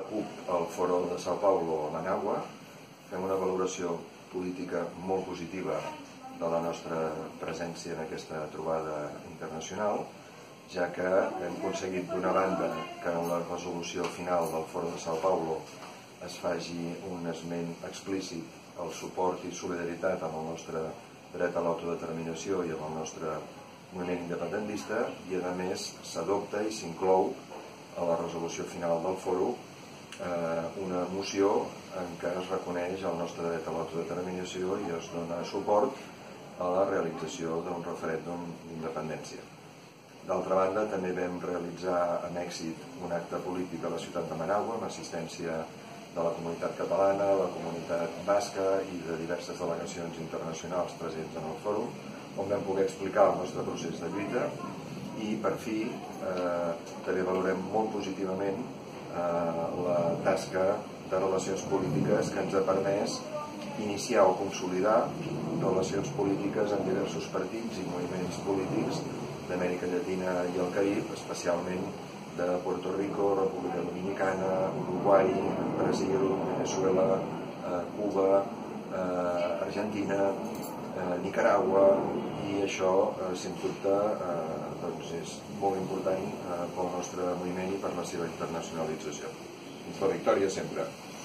CUP al Foro de São Paulo a Managua. Fem una valoració política molt positiva de la nostra presència en aquesta trobada internacional, ja que hem aconseguit d'una banda que en la resolució final del Foro de São Paulo es faci un esment explícit al suport i solidaritat amb el nostre dret a l'autodeterminació i amb el nostre moviment independentista, i a més s'adopta i s'inclou a la resolució final del foro una moció en què es reconeix el nostre dret a l'autodeterminació i es dona suport a la realització d'un referèndum d'independència. D'altra banda, també vam realitzar amb èxit un acte polític a la ciutat de Managua amb assistència de la comunitat catalana, la comunitat basca i de diverses delegacions internacionals presents en el fòrum, on vam poder explicar el nostre procés de lluita i, per fi, també valorem molt positivament la tasca de relacions polítiques que ens ha permès iniciar o consolidar relacions polítiques amb diversos partits i moviments polítics d'Amèrica Llatina i el Carib, especialment de Puerto Rico, República Dominicana, Uruguai, Brasil, Venezuela, Cuba, Argentina, Nicaragua, i això, sens dubte, és molt important pel nostre moviment i per la seva internacionalització. Fins la victòria sempre!